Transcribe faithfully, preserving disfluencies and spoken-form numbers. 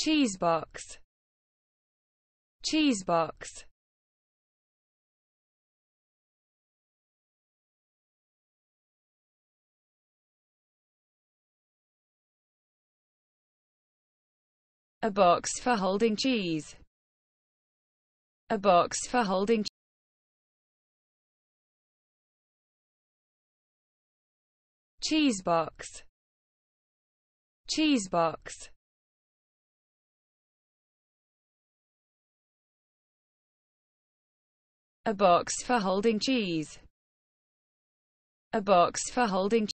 Cheesebox. Cheesebox. A box for holding cheese. A box for holding cheesebox. Cheesebox. A box for holding cheese. A box for holding